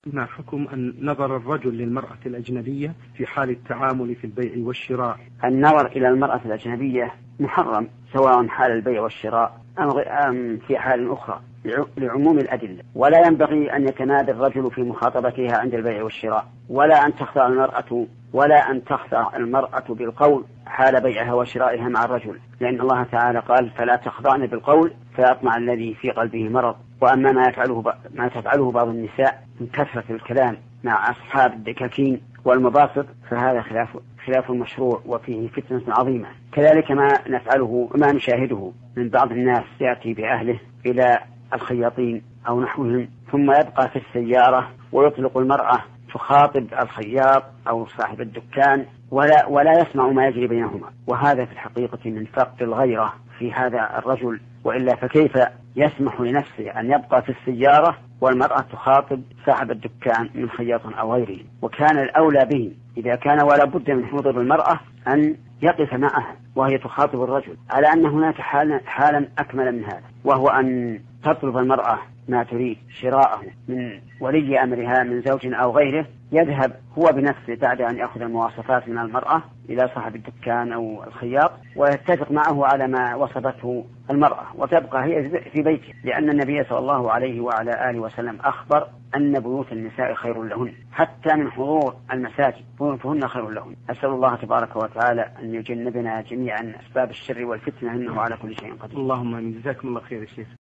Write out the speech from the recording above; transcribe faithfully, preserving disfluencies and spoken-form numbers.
ما حكم أن نظر الرجل للمرأة الأجنبية في حال التعامل في البيع والشراء؟ النظر إلى المرأة الأجنبية محرم سواء حال البيع والشراء أم في حال أخرى لعموم الأدلة، ولا ينبغي أن يتنادى الرجل في مخاطبتها عند البيع والشراء، ولا أن تخضع المرأة ولا أن تخضع المرأة بالقول حال بيعها وشرائها مع الرجل، لأن الله تعالى قال: فلا تخضعن بالقول فيطمع الذي في قلبه مرض. وأما ما يفعله ما تفعله بعض النساء من كثرة الكلام مع أصحاب الدكاكين والمباسط فهذا خلاف خلاف المشروع وفيه فتنة عظيمة. كذلك ما نفعله ما نشاهده من بعض الناس يأتي بأهله إلى الخياطين أو نحوهم ثم يبقى في السيارة ويطلق المرأة تخاطب الخياط أو صاحب الدكان ولا, ولا يسمع ما يجري بينهما، وهذا في الحقيقة من فقد الغيرة في هذا الرجل، وإلا فكيف يسمح لنفسه أن يبقى في السيارة والمرأة تخاطب صاحب الدكان من خياط أو غيره؟ وكان الأولى به إذا كان ولا بد من حضور المرأة أن يقف معها وهي تخاطب الرجل، على أن هناك حالا, حالا أكمل من هذا، وهو أن تطلب المرأة ما تريد شراءه من ولي أمرها من زوج أو غيره، يذهب هو بنفسه بعد أن يأخذ المواصفات من المرأة إلى صاحب الدكان أو الخياط ويتفق معه على ما وصفته المرأة وتبقى هي في بيته، لأن النبي صلى الله عليه وعلى آله وسلم أخبر أن بيوت النساء خير لهن حتى من حضور المساجد بيوتهن خير لهن. أسأل الله تبارك وتعالى أن يجنبنا جميعا أسباب الشر والفتنة إنه على كل شيء قدير. اللهم آمين. جزاكم الله خير يا شيخ.